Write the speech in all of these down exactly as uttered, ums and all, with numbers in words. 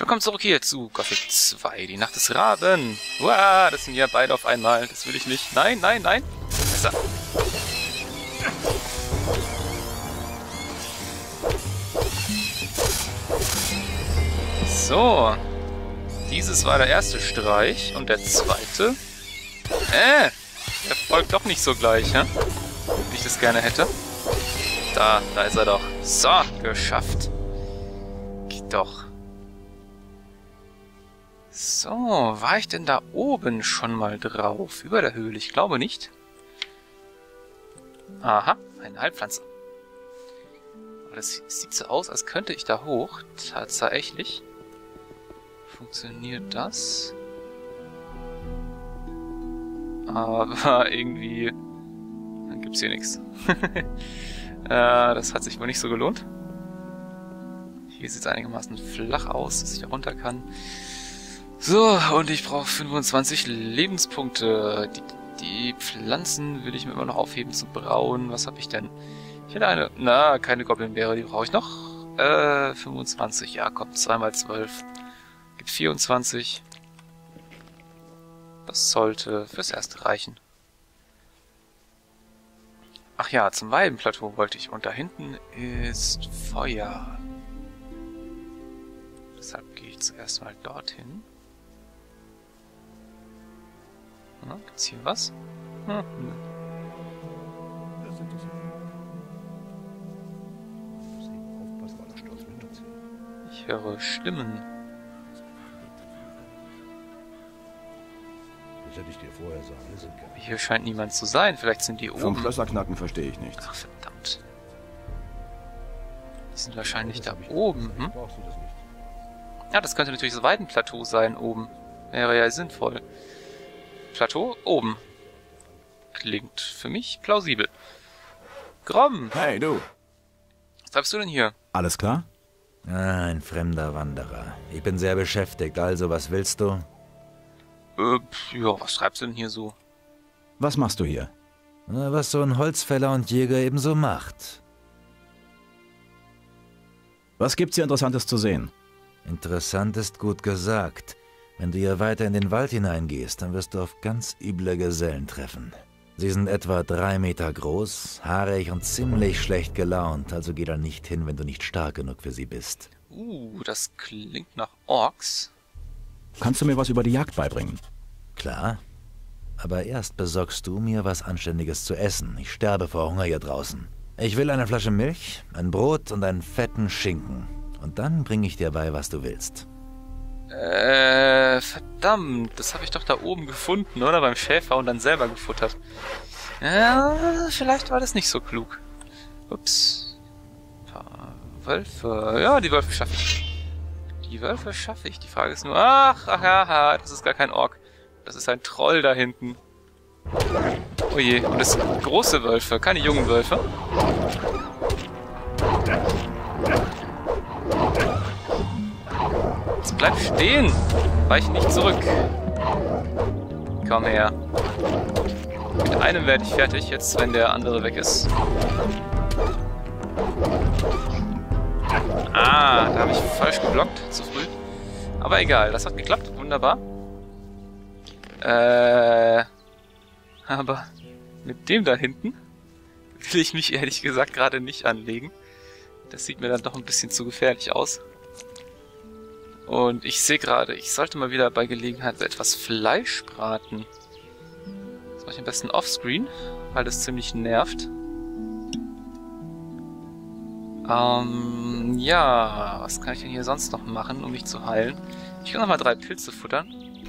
Willkommen zurück hier zu Gothic zwei, die Nacht des Raben. Uah, das sind ja beide auf einmal. Das will ich nicht. Nein, nein, nein. Besser. So. Dieses war der erste Streich. Und der zweite... Äh, der folgt doch nicht so gleich, hä? Wie ich das gerne hätte. Da, da ist er doch. So, geschafft. Geht doch. So, war ich denn da oben schon mal drauf? Über der Höhle? Ich glaube nicht. Aha, eine Heilpflanze. Aber das sieht so aus, als könnte ich da hoch. Tatsächlich. Funktioniert das? Aber irgendwie... Dann gibt's hier nichts. äh, das hat sich wohl nicht so gelohnt. Hier sieht es einigermaßen flach aus, dass ich da runter kann. So, und ich brauche fünfundzwanzig Lebenspunkte. Die, die Pflanzen will ich mir immer noch aufheben zu brauen. Was habe ich denn? Ich hätte eine... Na, keine Goblinbeere, die brauche ich noch. Äh, fünfundzwanzig. Ja, komm, zwei mal zwölf. Gibt vierundzwanzig. Das sollte fürs Erste reichen. Ach ja, zum Weidenplateau wollte ich. Und da hinten ist Feuer. Deshalb gehe ich zuerst mal dorthin. Hm, gibt's hier was? Hm, nö. Ich höre Stimmen. Das hätte ich dir vorher sagen müssen. Hier scheint niemand zu sein. Vielleicht sind die oben. Vom Schlösserknacken verstehe ich nichts. Ach, verdammt. Die sind wahrscheinlich da oben, hm? Ja, das könnte natürlich das Weidenplateau sein, oben. Wäre ja sinnvoll. Plateau oben. Klingt für mich plausibel. Grom! Hey, du! Was treibst du denn hier? Alles klar? Ah, ein fremder Wanderer. Ich bin sehr beschäftigt, also was willst du? Äh, ja, was treibst du denn hier so? Was machst du hier? Na, was so ein Holzfäller und Jäger ebenso macht. Was gibt's hier Interessantes zu sehen? Interessant ist gut gesagt. Wenn du hier weiter in den Wald hineingehst, dann wirst du auf ganz üble Gesellen treffen. Sie sind etwa drei Meter groß, haarig und ziemlich schlecht gelaunt, also geh da nicht hin, wenn du nicht stark genug für sie bist. Uh, das klingt nach Orks. Kannst du mir was über die Jagd beibringen? Klar. Aber erst besorgst du mir was Anständiges zu essen. Ich sterbe vor Hunger hier draußen. Ich will eine Flasche Milch, ein Brot und einen fetten Schinken. Und dann bringe ich dir bei, was du willst. Äh, verdammt. Das habe ich doch da oben gefunden, oder? Beim Schäfer und dann selber gefuttert. Ja, vielleicht war das nicht so klug. Ups. Ein paar Wölfe. Ja, die Wölfe schaffe ich. Die Wölfe schaffe ich. Die Frage ist nur... Ach, ach, ja, das ist gar kein Ork. Das ist ein Troll da hinten. Oh je, und das sind große Wölfe, keine jungen Wölfe. Jetzt bleib stehen! Weich nicht zurück. Komm her. Mit einem werde ich fertig, jetzt wenn der andere weg ist. Ah, da habe ich falsch geblockt, zu früh. Aber egal, das hat geklappt, wunderbar. Äh... Aber mit dem da hinten will ich mich ehrlich gesagt gerade nicht anlegen. Das sieht mir dann doch ein bisschen zu gefährlich aus. Und ich sehe gerade, ich sollte mal wieder bei Gelegenheit etwas Fleisch braten. Das mache ich am besten offscreen, weil das ziemlich nervt. Ähm, ja, was kann ich denn hier sonst noch machen, um mich zu heilen? Ich kann noch mal drei Pilze futtern.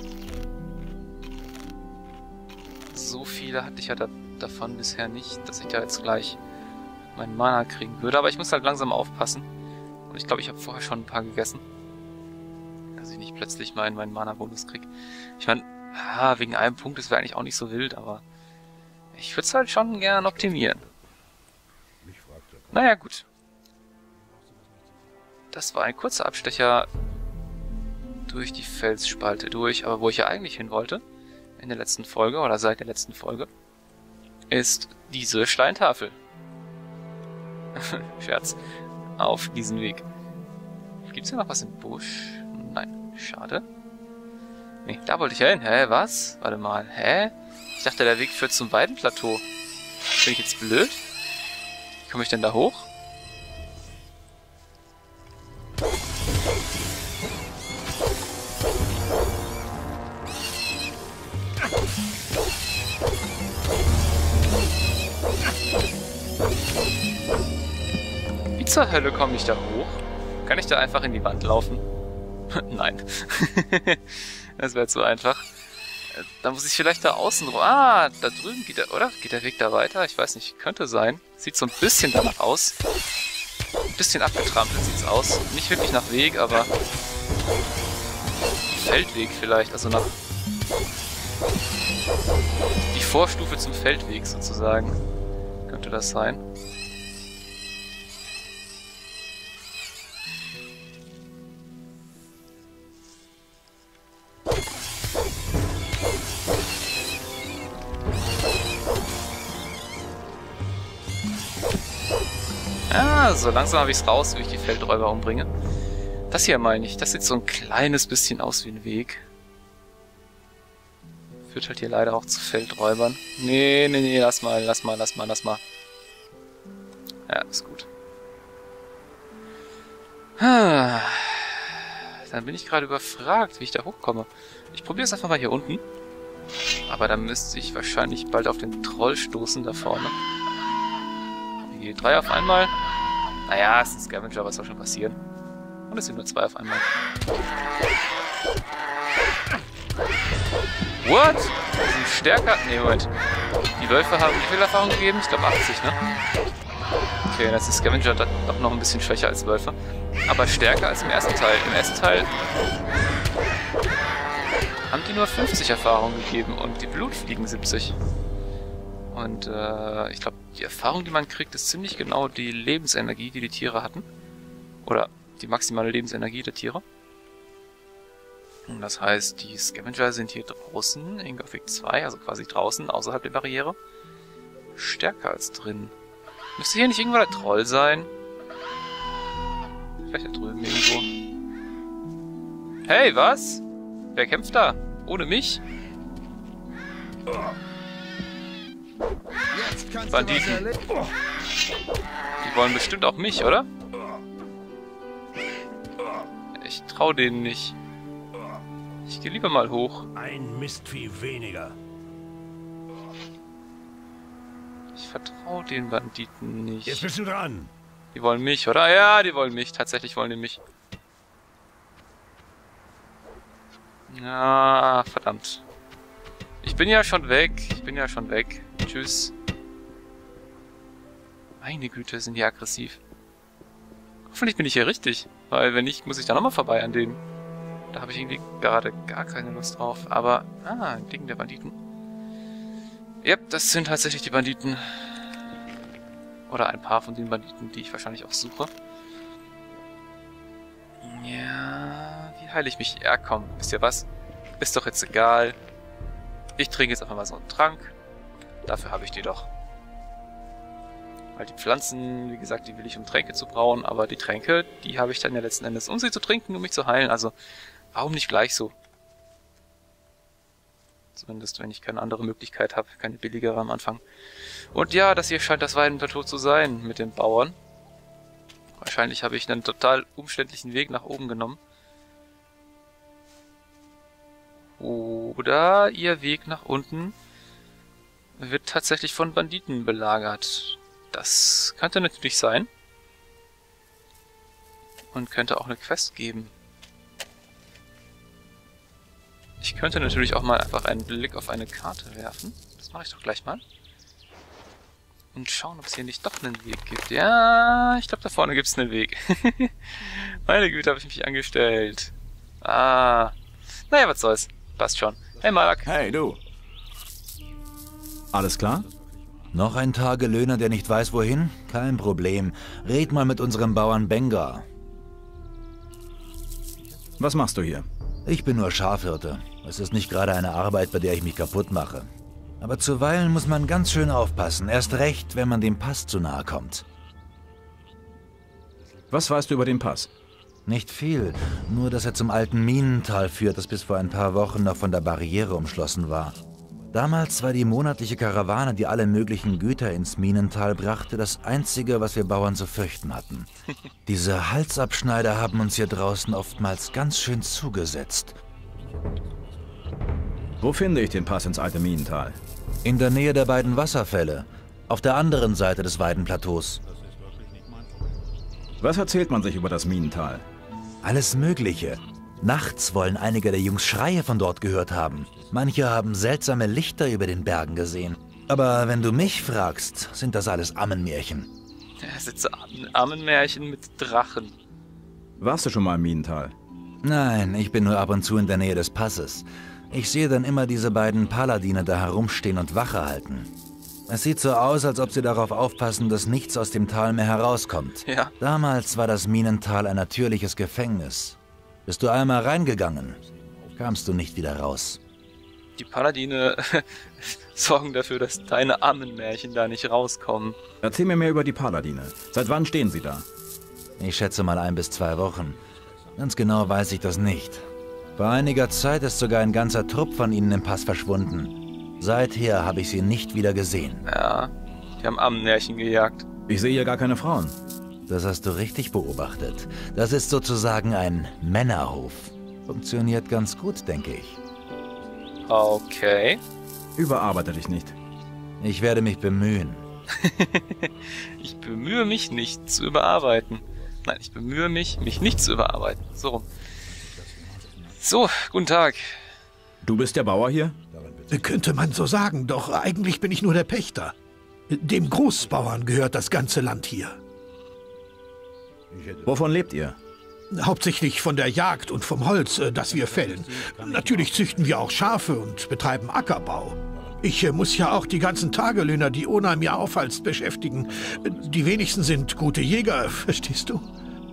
So viele hatte ich ja da, davon bisher nicht, dass ich da jetzt gleich meinen Mana kriegen würde. Aber ich muss halt langsam aufpassen. Und ich glaube, ich habe vorher schon ein paar gegessen. Dass ich nicht plötzlich meinen, meinen Mana-Bonus kriege. Ich meine, ah, wegen einem Punkt, das wäre eigentlich auch nicht so wild, aber ich würde es halt schon gern optimieren. Naja, gut. Das war ein kurzer Abstecher durch die Felsspalte durch. Aber wo ich ja eigentlich hin wollte, in der letzten Folge, oder seit der letzten Folge, ist diese Steintafel. Scherz. Auf diesen Weg. Gibt's hier noch was im Busch? Nein. Schade. Nee, da wollte ich ja hin. Hä, was? Warte mal. Hä? Ich dachte, der Weg führt zum Weidenplateau. Bin ich jetzt blöd? Wie komme ich denn da hoch? Wie zur Hölle komme ich da hoch? Kann ich da einfach in die Wand laufen? Nein. Das wäre zu einfach. Da muss ich vielleicht da außen... Ah, da drüben geht der... Oder? Geht der Weg da weiter? Ich weiß nicht. Könnte sein. Sieht so ein bisschen danach aus. Ein bisschen abgetrampelt sieht's aus. Nicht wirklich nach Weg, aber... Feldweg vielleicht. Also nach... Die Vorstufe zum Feldweg sozusagen. Könnte das sein. Ah, so langsam habe ich es raus, wie ich die Feldräuber umbringe. Das hier meine ich. Das sieht so ein kleines bisschen aus wie ein Weg. Führt halt hier leider auch zu Feldräubern. Nee, nee, nee, lass mal, lass mal, lass mal, lass mal. Ja, ist gut. Ah, dann bin ich gerade überfragt, wie ich da hochkomme. Ich probiere es einfach mal hier unten. Aber dann müsste ich wahrscheinlich bald auf den Troll stoßen da vorne. Die drei auf einmal. Naja, es ist ein Scavenger, was soll schon passieren. Und es sind nur zwei auf einmal. What? Die sind stärker? Ne, Moment. Die Wölfe haben wie viel Erfahrung gegeben? Ich glaube achtzig, ne? Okay, das ist Scavenger doch noch ein bisschen schwächer als Wölfe. Aber stärker als im ersten Teil. Im ersten Teil haben die nur fünfzig Erfahrung gegeben und die Blutfliegen siebzig. Und äh, ich glaube, die Erfahrung, die man kriegt, ist ziemlich genau die Lebensenergie, die die Tiere hatten. Oder die maximale Lebensenergie der Tiere. Und das heißt, die Scavenger sind hier draußen in Gothic zwei, also quasi draußen, außerhalb der Barriere, stärker als drin. Müsste hier nicht irgendwo der Troll sein? Vielleicht da drüben irgendwo. Hey, was? Wer kämpft da? Ohne mich? Banditen. Die wollen bestimmt auch mich, oder? Ich trau denen nicht. Ich gehe lieber mal hoch. Ein Mistvieh weniger. Ich vertraue den Banditen nicht. Jetzt bist du dran. Die wollen mich, oder? Ja, die wollen mich. Tatsächlich wollen die mich. Ja, verdammt. Ich bin ja schon weg. Ich bin ja schon weg. Tschüss. Meine Güte, sind die aggressiv. Hoffentlich bin ich hier richtig. Weil wenn nicht, muss ich da nochmal vorbei an denen. Da habe ich irgendwie gerade gar keine Lust drauf. Aber, ah, ein Ding der Banditen. Yep, das sind tatsächlich die Banditen. Oder ein paar von den Banditen, die ich wahrscheinlich auch suche. Ja, wie heile ich mich? Ja, komm, wisst ihr was? Ist doch jetzt egal. Ich trinke jetzt einfach mal so einen Trank. Dafür habe ich die doch. Weil die Pflanzen, wie gesagt, die will ich, um Tränke zu brauen. Aber die Tränke, die habe ich dann ja letzten Endes, um sie zu trinken, um mich zu heilen. Also, warum nicht gleich so? Zumindest, wenn ich keine andere Möglichkeit habe. Keine billigere am Anfang. Und ja, das hier scheint das Weidenplateau zu sein mit den Bauern. Wahrscheinlich habe ich einen total umständlichen Weg nach oben genommen. Oder ihr Weg nach unten wird tatsächlich von Banditen belagert. Das könnte natürlich sein. Und könnte auch eine Quest geben. Ich könnte natürlich auch mal einfach einen Blick auf eine Karte werfen. Das mache ich doch gleich mal. Und schauen, ob es hier nicht doch einen Weg gibt. Ja, ich glaube, da vorne gibt es einen Weg. Meine Güte, habe ich mich angestellt. Ah. Naja, was soll's. Passt schon. Hey, Malak. Hey, du. Alles klar? Noch ein Tagelöhner, der nicht weiß, wohin? Kein Problem. Red mal mit unserem Bauern Bengar. Was machst du hier? Ich bin nur Schafhirte. Es ist nicht gerade eine Arbeit, bei der ich mich kaputt mache. Aber zuweilen muss man ganz schön aufpassen. Erst recht, wenn man dem Pass zu nahe kommt. Was weißt du über den Pass? Nicht viel, nur dass er zum alten Minental führt, das bis vor ein paar Wochen noch von der Barriere umschlossen war. Damals war die monatliche Karawane, die alle möglichen Güter ins Minental brachte, das Einzige, was wir Bauern zu fürchten hatten. Diese Halsabschneider haben uns hier draußen oftmals ganz schön zugesetzt. Wo finde ich den Pass ins alte Minental? In der Nähe der beiden Wasserfälle, auf der anderen Seite des Weidenplateaus. Was erzählt man sich über das Minental? Alles Mögliche. Nachts wollen einige der Jungs Schreie von dort gehört haben. Manche haben seltsame Lichter über den Bergen gesehen. Aber wenn du mich fragst, sind das alles Ammenmärchen. Ja, sitze Ammenmärchen mit Drachen. Warst du schon mal im Minental? Nein, ich bin nur ab und zu in der Nähe des Passes. Ich sehe dann immer diese beiden Paladine da herumstehen und Wache halten. Es sieht so aus, als ob sie darauf aufpassen, dass nichts aus dem Tal mehr herauskommt. Ja. Damals war das Minental ein natürliches Gefängnis. Bist du einmal reingegangen, kamst du nicht wieder raus. Die Paladine sorgen dafür, dass deine Ammenmärchen da nicht rauskommen. Erzähl mir mehr über die Paladine. Seit wann stehen sie da? Ich schätze mal ein bis zwei Wochen. Ganz genau weiß ich das nicht. Vor einiger Zeit ist sogar ein ganzer Trupp von ihnen im Pass verschwunden. Seither habe ich sie nicht wieder gesehen. Ja, die haben Ammenmärchen gejagt. Ich sehe hier gar keine Frauen. Das hast du richtig beobachtet. Das ist sozusagen ein Männerhof. Funktioniert ganz gut, denke ich. Okay. Überarbeite dich nicht. Ich werde mich bemühen. Ich bemühe mich nicht zu überarbeiten. Nein, ich bemühe mich, mich nicht zu überarbeiten. So rum. So, guten Tag. Du bist der Bauer hier? Könnte man so sagen, doch eigentlich bin ich nur der Pächter. Dem Großbauern gehört das ganze Land hier. Wovon lebt ihr? Hauptsächlich von der Jagd und vom Holz, äh, das wir fällen. Natürlich züchten wir auch Schafe und betreiben Ackerbau. Ich äh, muss ja auch die ganzen Tagelöhner, die Ona mir aufhalst, beschäftigen. Die wenigsten sind gute Jäger, verstehst du?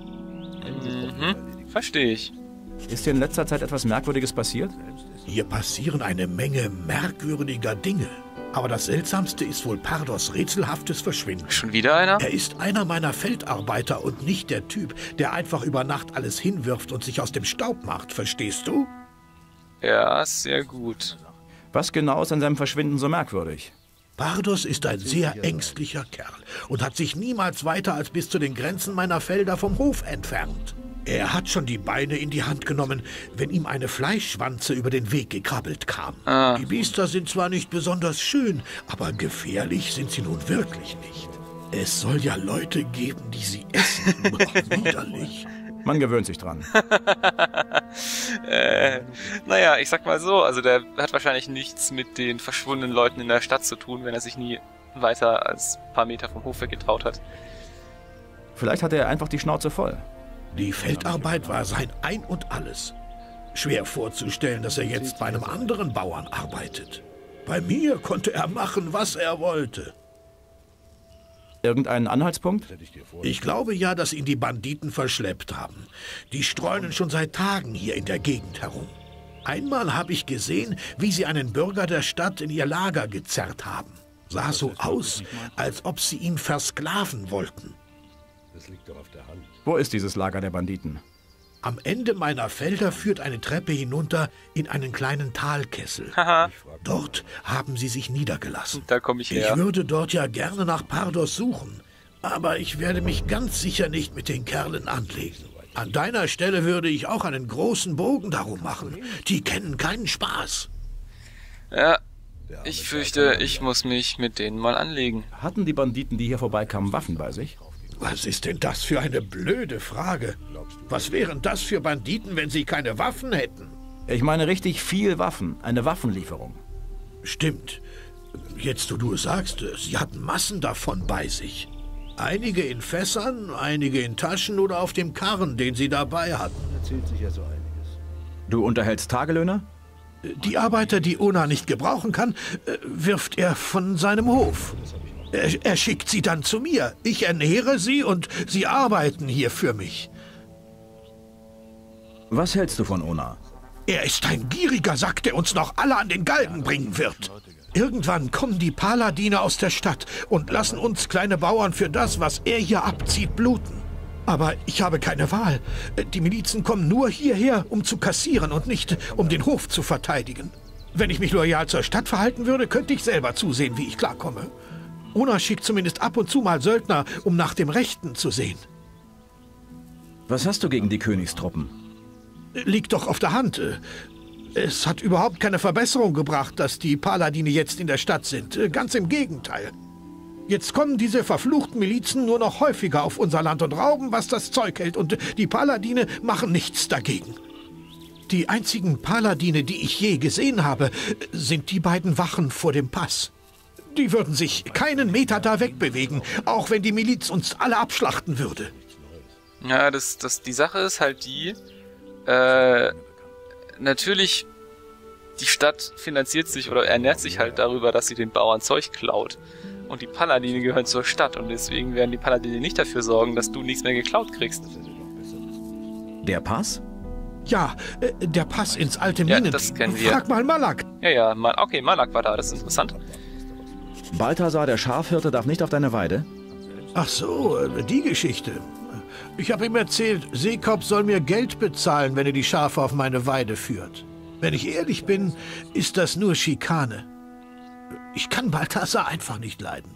Mhm, verstehe ich. Ist dir in letzter Zeit etwas Merkwürdiges passiert? Hier passieren eine Menge merkwürdiger Dinge. Aber das Seltsamste ist wohl Pardos rätselhaftes Verschwinden. Schon wieder einer? Er ist einer meiner Feldarbeiter und nicht der Typ, der einfach über Nacht alles hinwirft und sich aus dem Staub macht, verstehst du? Ja, sehr gut. Was genau ist an seinem Verschwinden so merkwürdig? Pardos ist ein sehr ängstlicher Kerl und hat sich niemals weiter als bis zu den Grenzen meiner Felder vom Hof entfernt. Er hat schon die Beine in die Hand genommen, wenn ihm eine Fleischschwanze über den Weg gekrabbelt kam. Ah. Die Biester sind zwar nicht besonders schön, aber gefährlich sind sie nun wirklich nicht. Es soll ja Leute geben, die sie essen. Widerlich. Man gewöhnt sich dran. äh, naja, ich sag mal so, also der hat wahrscheinlich nichts mit den verschwundenen Leuten in der Stadt zu tun, wenn er sich nie weiter als ein paar Meter vom Hof weggetraut hat. Vielleicht hatte er einfach die Schnauze voll. Die Feldarbeit war sein Ein und Alles. Schwer vorzustellen, dass er jetzt bei einem anderen Bauern arbeitet. Bei mir konnte er machen, was er wollte. Irgendeinen Anhaltspunkt? Ich glaube ja, dass ihn die Banditen verschleppt haben. Die streunen schon seit Tagen hier in der Gegend herum. Einmal habe ich gesehen, wie sie einen Bürger der Stadt in ihr Lager gezerrt haben. Sah so aus, als ob sie ihn versklaven wollten. Das liegt doch auf der Hand. Wo ist dieses Lager der Banditen? Am Ende meiner Felder führt eine Treppe hinunter in einen kleinen Talkessel. Haha, Dort haben sie sich niedergelassen. da komme ich Ich her. würde dort ja gerne nach Pardos suchen, aber ich werde mich ganz sicher nicht mit den Kerlen anlegen. An deiner Stelle würde ich auch einen großen Bogen darum machen. Die kennen keinen Spaß. Ja, ich fürchte, ich muss mich mit denen mal anlegen. Hatten die Banditen, die hier vorbeikamen, Waffen bei sich? Was ist denn das für eine blöde Frage? Was wären das für Banditen, wenn sie keine Waffen hätten? Ich meine richtig viel Waffen. Eine Waffenlieferung. Stimmt. Jetzt, wo du es sagst, sie hatten Massen davon bei sich. Einige in Fässern, einige in Taschen oder auf dem Karren, den sie dabei hatten. Erzählt sich ja so einiges. Du unterhältst Tagelöhner? Die Arbeiter, die Ona nicht gebrauchen kann, äh, wirft er von seinem Hof. Er, er schickt sie dann zu mir. Ich ernähre sie und sie arbeiten hier für mich. Was hältst du von Ona? Er ist ein gieriger Sack, der uns noch alle an den Galgen bringen wird. Irgendwann kommen die Paladine aus der Stadt und lassen uns kleine Bauern für das, was er hier abzieht, bluten. Aber ich habe keine Wahl. Die Milizen kommen nur hierher, um zu kassieren und nicht, um den Hof zu verteidigen. Wenn ich mich loyal zur Stadt verhalten würde, könnte ich selber zusehen, wie ich klarkomme. Ona schickt zumindest ab und zu mal Söldner, um nach dem Rechten zu sehen. Was hast du gegen die Königstruppen? Liegt doch auf der Hand. Es hat überhaupt keine Verbesserung gebracht, dass die Paladine jetzt in der Stadt sind. Ganz im Gegenteil. Jetzt kommen diese verfluchten Milizen nur noch häufiger auf unser Land und rauben, was das Zeug hält. Und die Paladine machen nichts dagegen. Die einzigen Paladine, die ich je gesehen habe, sind die beiden Wachen vor dem Pass. Die würden sich keinen Meter da wegbewegen, auch wenn die Miliz uns alle abschlachten würde. Ja, das, das, die Sache ist halt die, äh, natürlich, die Stadt finanziert sich oder ernährt sich halt darüber, dass sie den Bauern Zeug klaut. Und die Paladine gehören zur Stadt und deswegen werden die Paladine nicht dafür sorgen, dass du nichts mehr geklaut kriegst. Der Pass? Ja, äh, der Pass ins alte Ja, Minending. das kennen wir. Frag mal Malak. Ja, ja, mal, okay, Malak war da, das ist interessant. Balthasar, der Schafhirte, darf nicht auf deine Weide? Ach so, äh, die Geschichte. Ich habe ihm erzählt, Seekop soll mir Geld bezahlen, wenn er die Schafe auf meine Weide führt. Wenn ich ehrlich bin, ist das nur Schikane. Ich kann Balthasar einfach nicht leiden.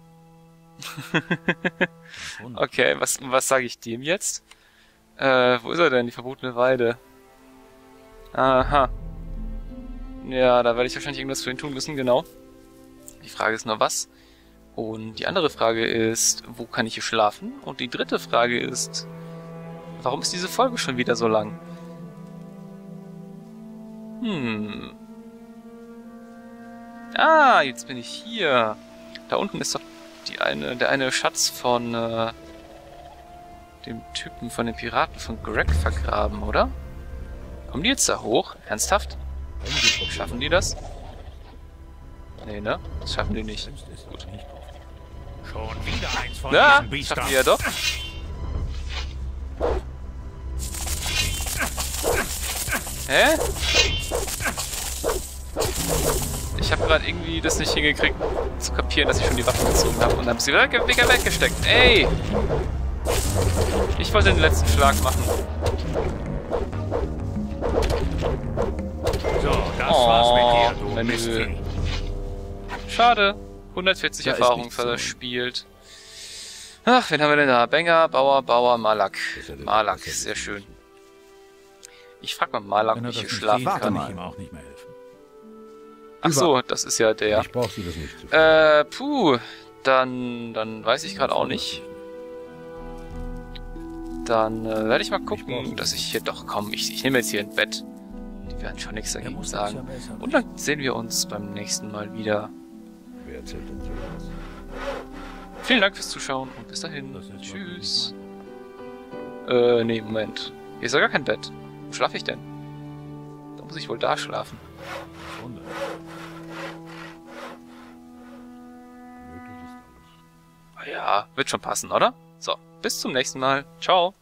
Okay, was, was sage ich dem jetzt? Äh, wo ist er denn, die verbotene Weide? Aha. Ja, da werde ich wahrscheinlich irgendwas für ihn tun müssen, genau. Die Frage ist nur was. Und die andere Frage ist, wo kann ich hier schlafen? Und die dritte Frage ist, warum ist diese Folge schon wieder so lang? Hm. Ah, jetzt bin ich hier. Da unten ist doch die eine, der eine Schatz von äh, dem Typen von den Piraten von Greg vergraben, oder? Kommen die jetzt da hoch? Ernsthaft? Schaffen die das? Nee, ne? Das schaffen die nicht. Gut. Schon wieder eins von Ja, diesen Biestern. schaffen die ja doch. Hä? Ich habe gerade irgendwie das nicht hingekriegt zu kapieren, dass ich schon die Waffen gezogen habe und dann sie wieder weg, weggesteckt. Ey! Ich wollte den letzten Schlag machen. So, das Oh, war's mit dir, du Menü. Mistvieh. Schade. hundertvierzig Da ist Erfahrung nichts zu verspielt. Ach, wen haben wir denn da? Banger, Bauer, Bauer, Malak. Malak, sehr schön. Ich frag mal Malak, Wenn ob er ich hier das nicht schlafen sieht, Warte kann. kann mal. ich ihm auch nicht mehr helfen. Ach so, das ist ja der. Ich brauche sie das nicht zu viel. Äh, puh. Dann, dann weiß ich gerade auch nicht. Dann äh, werde ich mal gucken, dass ich hier doch komm. Ich, ich nehme jetzt hier ein Bett. Die werden schon nichts dagegen sagen. Und dann sehen wir uns beim nächsten Mal wieder. Wer erzählt denn sowas? Vielen Dank fürs Zuschauen und bis dahin. Das ist Tschüss. Äh, nee, Moment. Hier ist ja gar kein Bett. Wo schlafe ich denn? Da muss ich wohl da schlafen. Wunder. Möglich ist alles. Ah ja, wird schon passen, oder? So, bis zum nächsten Mal. Ciao.